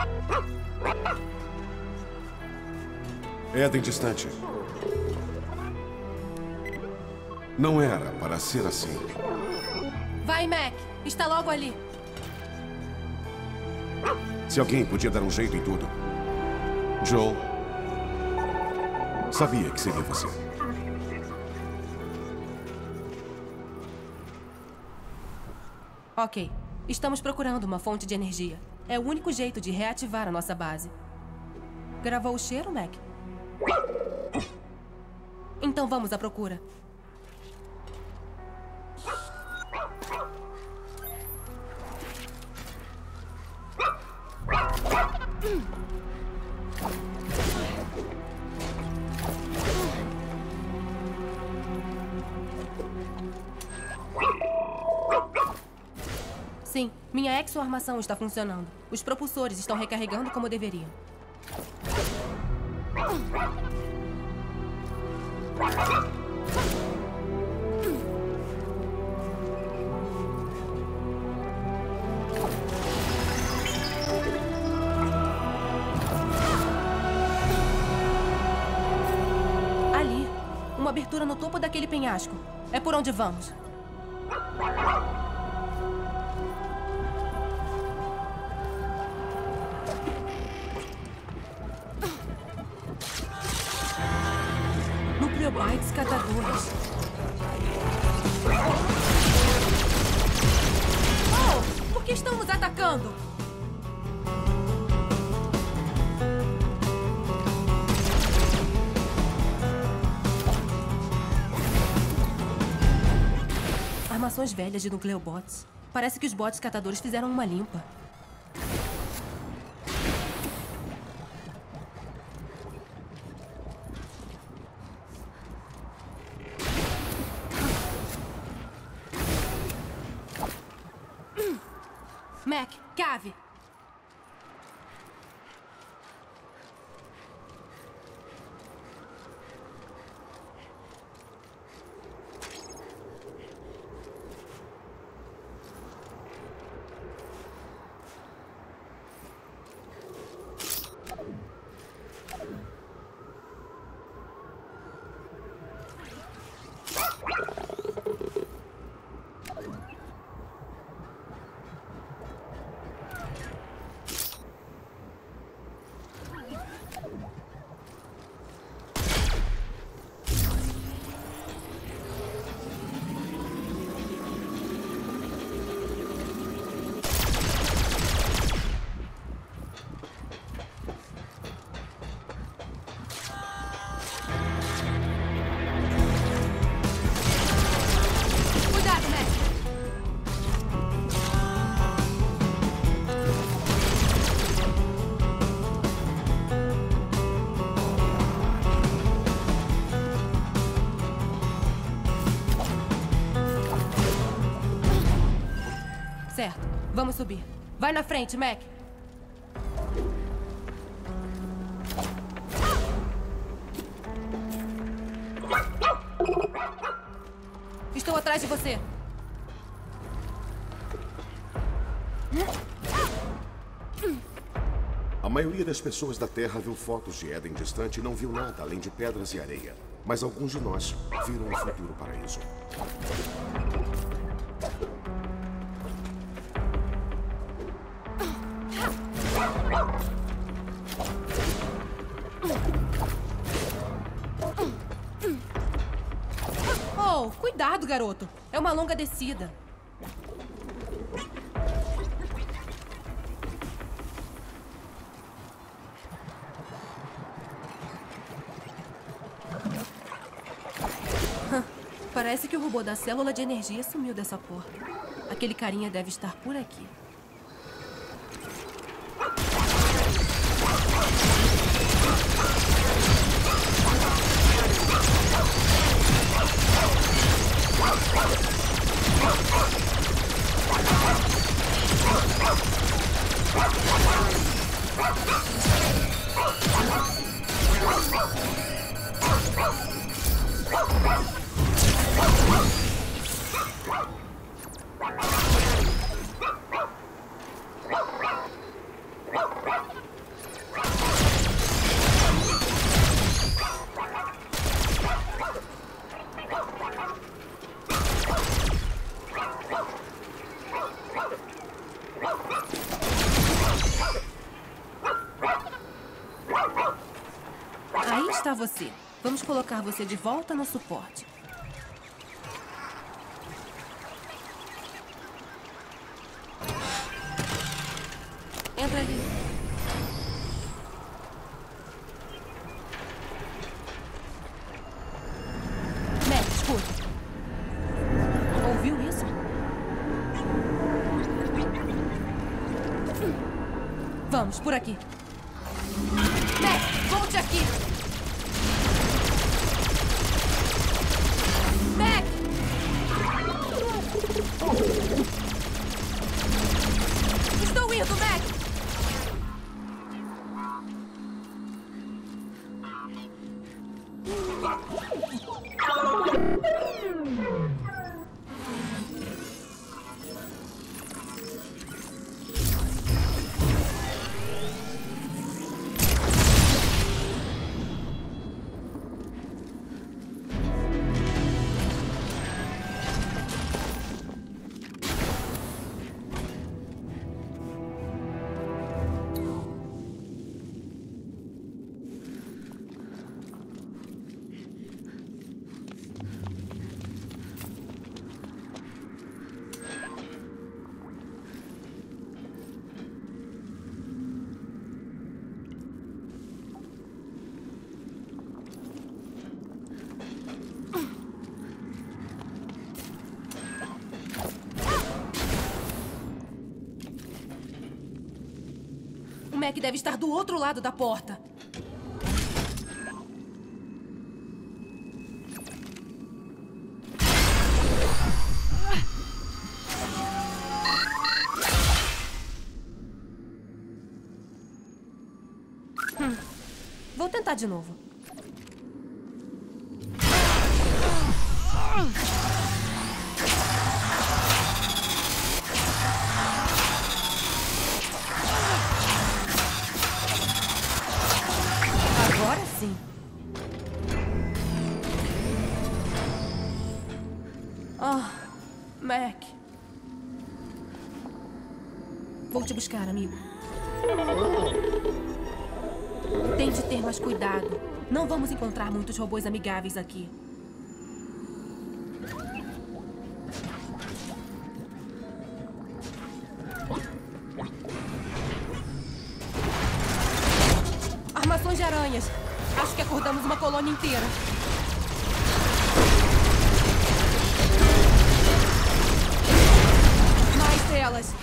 Éden distante. Não era para ser assim. Vai, Mac. Está logo ali. Se alguém podia dar um jeito em tudo, Joel, sabia que seria você. Ok. Estamos procurando uma fonte de energia. É o único jeito de reativar a nossa base. Gravou o cheiro, Mac? Então vamos à procura. Sim, minha exoarmação está funcionando. Os propulsores estão recarregando como deveriam. Ali, uma abertura no topo daquele penhasco. É por onde vamos. Nucleobites catadores. Oh! Por que estão nos atacando? Armações velhas de nucleobots. Parece que os bots catadores fizeram uma limpa. Mac, cave! Certo. Vamos subir. Vai na frente, Mac. Estou atrás de você. A maioria das pessoas da Terra viu fotos de Éden distante e não viu nada além de pedras e areia. Mas alguns de nós viram um futuro paraíso. Oh, cuidado, garoto. É uma longa descida. Parece que o robô da célula de energia sumiu dessa porta. Aquele carinha deve estar por aqui. Aí está você. Vamos colocar você de volta no suporte. Entra ali. Mac, escuta. Ouviu isso? Vamos, por aqui. Mac, volte aqui. Mac! Estou indo, Mac! O Mac deve estar do outro lado da porta. Vou tentar de novo. Agora sim. Mac. Vou te buscar, amigo. Tente ter mais cuidado. Não vamos encontrar muitos robôs amigáveis aqui. Armações de aranhas. Acho que acordamos uma colônia inteira. Mais delas.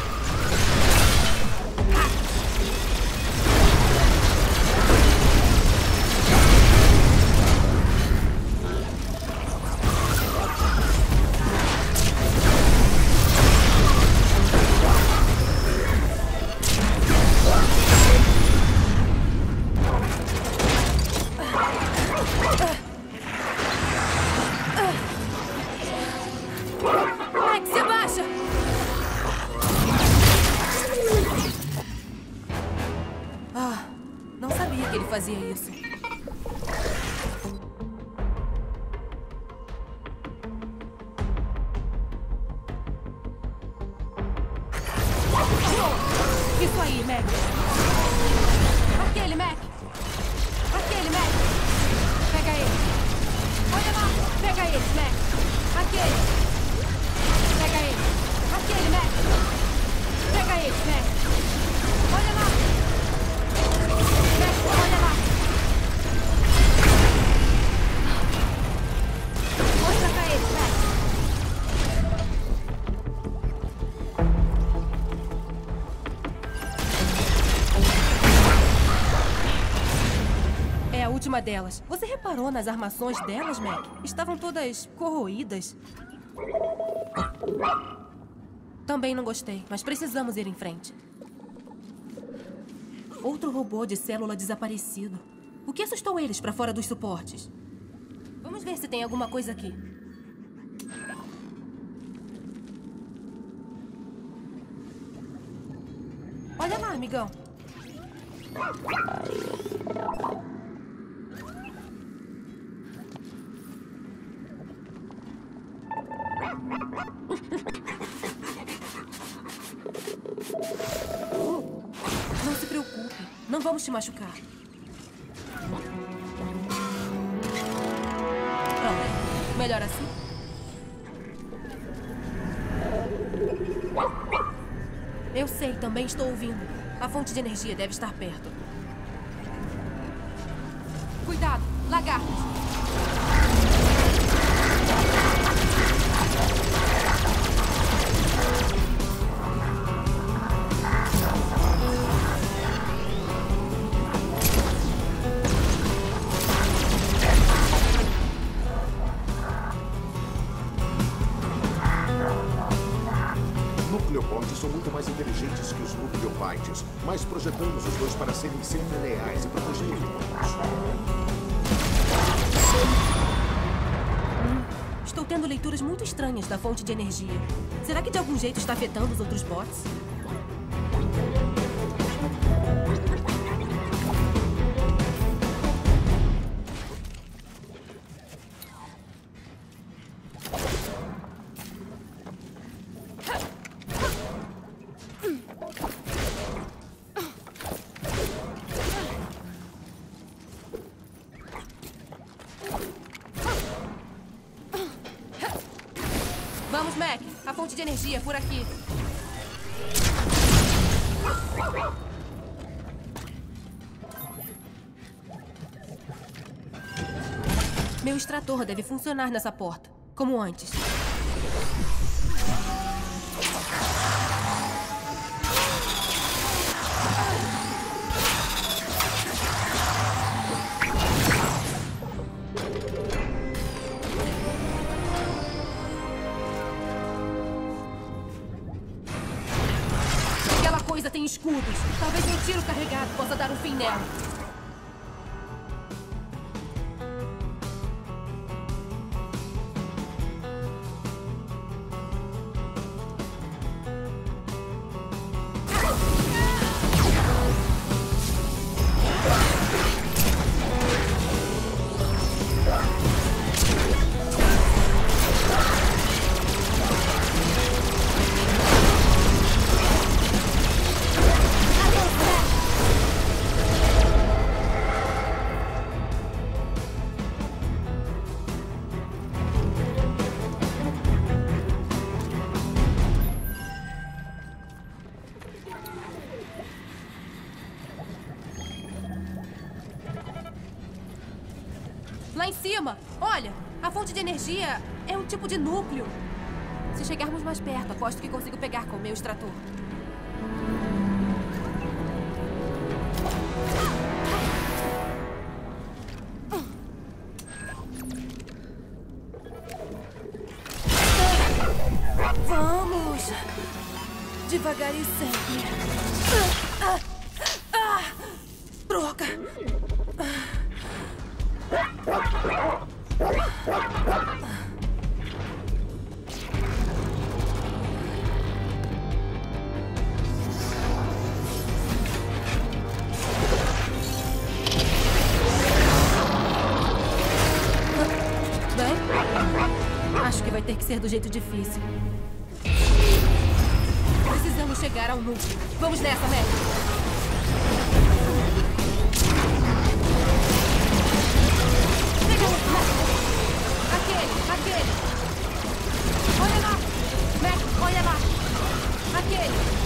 Mac, se abaixa! Não sabia que ele fazia isso. Isso aí, Mac. Aquele, Mac. Aquele, Mac. Pega ele. Olha lá. Pega ele, Mac. Aquele. Pega ele. Aquele, Mac. Pega ele, Mac. Olha lá. Mac, olha lá. Mostra pra ele, Mac. É a última delas. Você reparou nas armações delas, Mac? Estavam todas corroídas. Também não gostei, mas precisamos ir em frente. Outro robô de célula desaparecido. O que assustou eles para fora dos suportes? Vamos ver se tem alguma coisa aqui. Olha lá, amigão. Não se preocupe. Não vamos te machucar. melhor assim? Eu sei, também estou ouvindo. A fonte de energia deve estar perto. Cuidado, lagartos! Nucleobots são muito mais inteligentes que os nucleobytes, mas projetamos os dois para serem sempre leais e protegerem todos. Estou tendo leituras muito estranhas da fonte de energia. Será que de algum jeito está afetando os outros bots? Vamos, Mac. A fonte de energia é por aqui. Meu extrator deve funcionar nessa porta, como antes. Tem escudos. Talvez um tiro carregado possa dar um fim nela. Lá em cima, olha, a fonte de energia é um tipo de núcleo. Se chegarmos mais perto, aposto que consigo pegar com o meu extrator. Vamos! Devagar e sempre. Droga! Bem, acho que vai ter que ser do jeito difícil. Precisamos chegar ao núcleo. Vamos nessa, Mac. Aquele! Olha lá! Mac, olha lá! Aquele!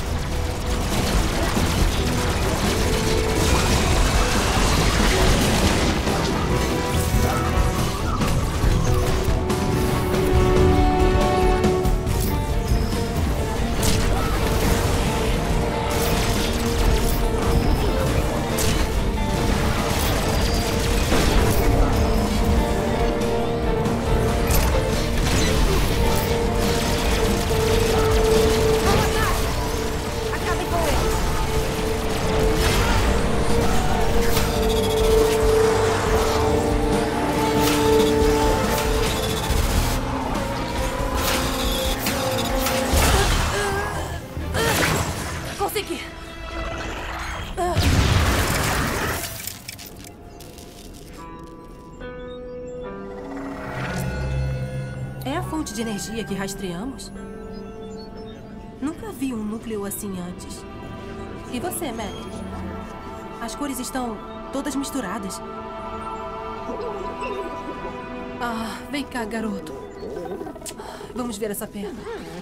Consegui! É a fonte de energia que rastreamos? Nunca vi um núcleo assim antes. E você, Mac? As cores estão todas misturadas. Ah, vem cá, garoto. Vamos ver essa perna.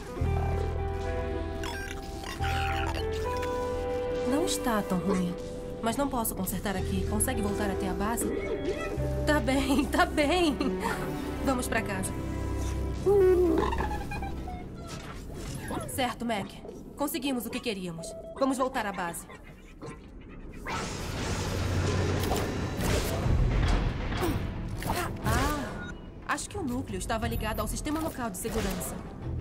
Não está tão ruim. Mas não posso consertar aqui. Consegue voltar até a base? Tá bem, tá bem. Vamos pra casa. Certo, Mac. Conseguimos o que queríamos. Vamos voltar à base. Ah, acho que o núcleo estava ligado ao sistema local de segurança.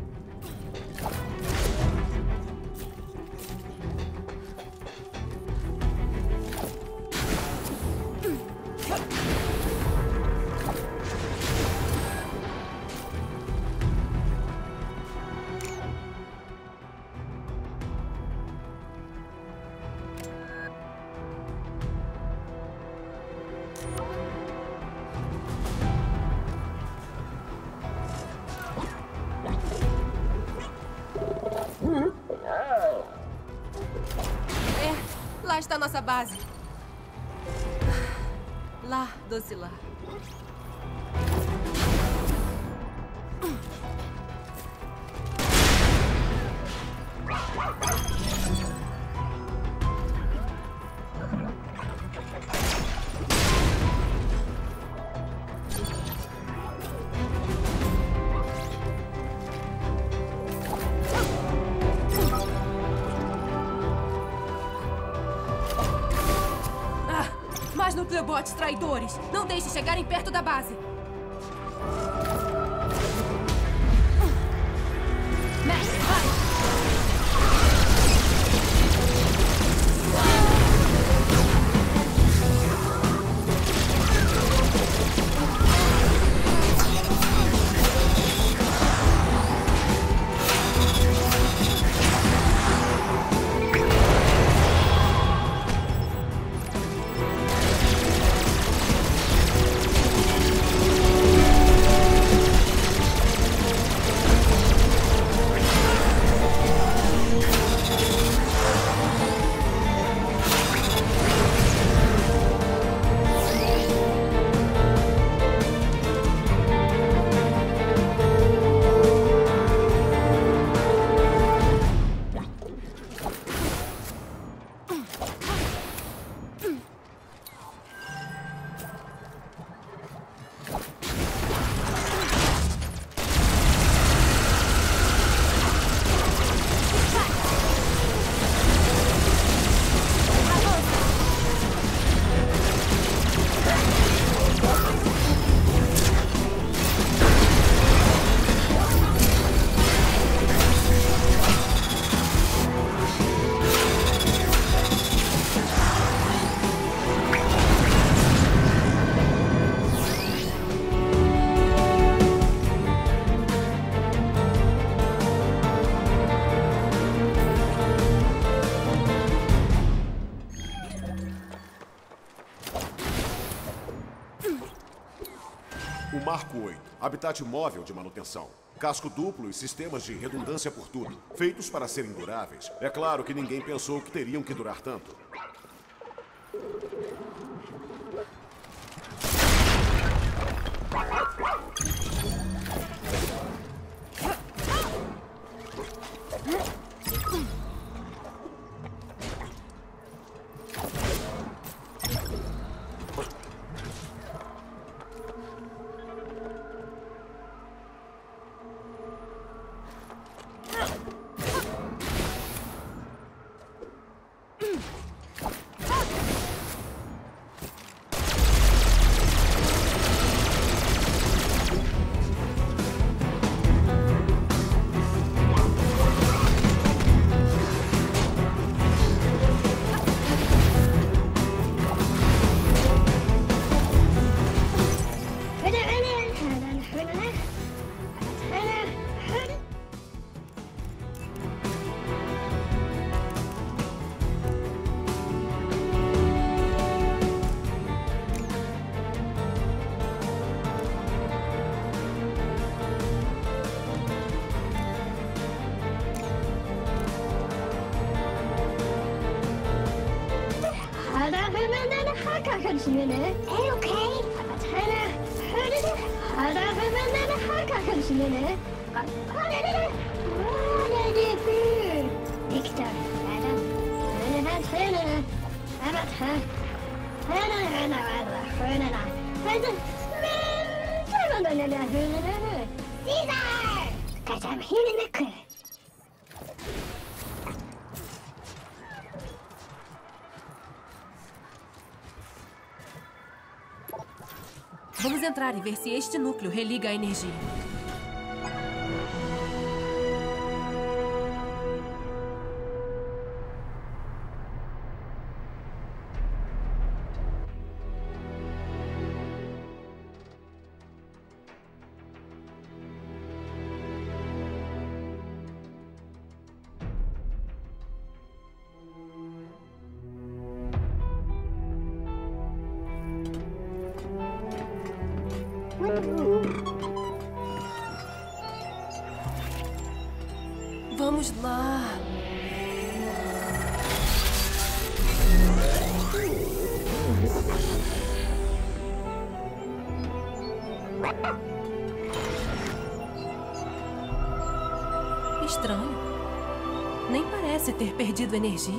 Lá está a nossa base. Lá, doce lá. Mais nucleobots traidores! Não deixe chegarem perto da base! Max, vai! O Marco 8, habitat móvel de manutenção. Casco duplo e sistemas de redundância por tudo, feitos para serem duráveis. É claro que ninguém pensou que teriam que durar tanto. Är okej. Vamos entrar e ver se este núcleo religa a energia. Vamos lá. Estranho. Nem parece ter perdido energia.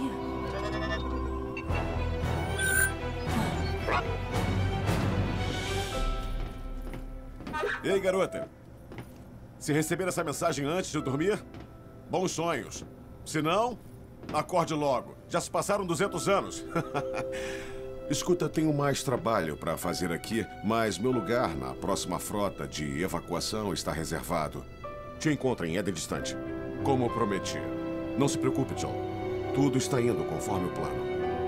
Ei, garota. Se receber essa mensagem antes de dormir, bons sonhos. Se não, acorde logo. Já se passaram 200 anos. Escuta, tenho mais trabalho para fazer aqui, mas meu lugar na próxima frota de evacuação está reservado. Te encontro em Éden Distante, como prometi. Não se preocupe, John. Tudo está indo conforme o plano.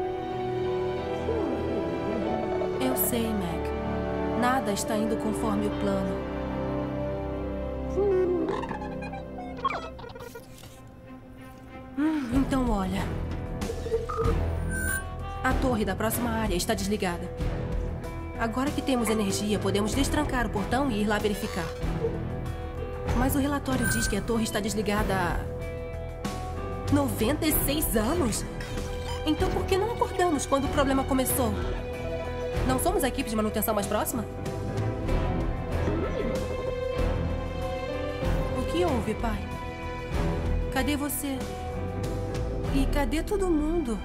Eu sei, Mac. Nada está indo conforme o plano. Então, olha. A torre da próxima área está desligada. Agora que temos energia, podemos destrancar o portão e ir lá verificar. Mas o relatório diz que a torre está desligada há 96 anos? Então por que não acordamos quando o problema começou? Não somos a equipe de manutenção mais próxima? O que houve, pai? Cadê você? E cadê todo mundo?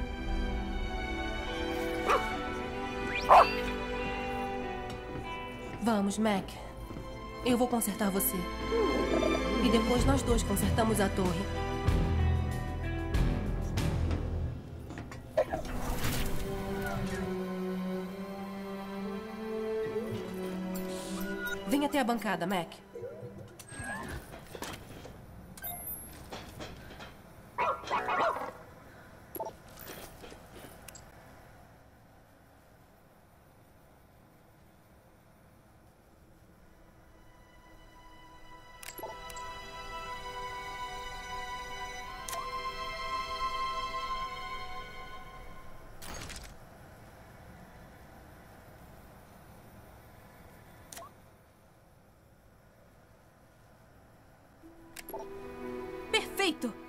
Vamos, Mac. Eu vou consertar você. E depois nós dois consertamos a torre. Vem até a bancada, Mac. Perfeito!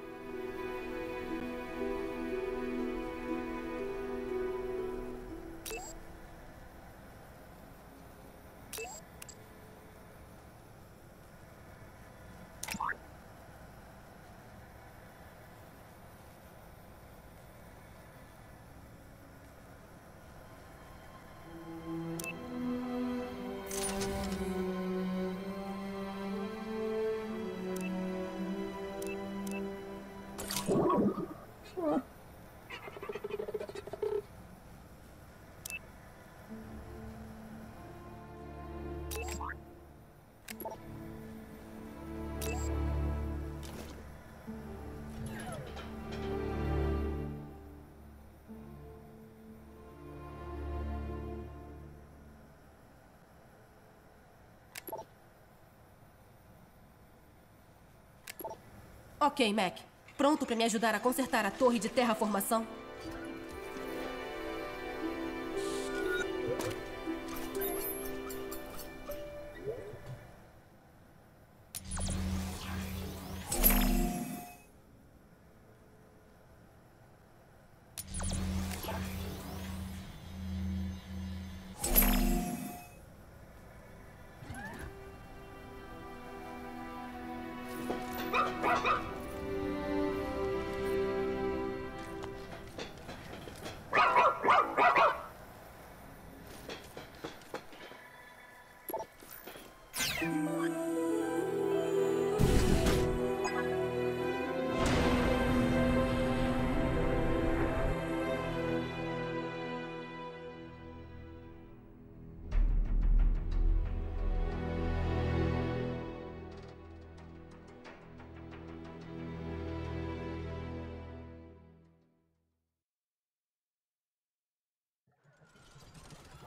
Ok, Mac. Pronto para me ajudar a consertar a torre de terraformação?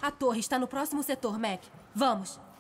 A torre está no próximo setor, Mac. Vamos.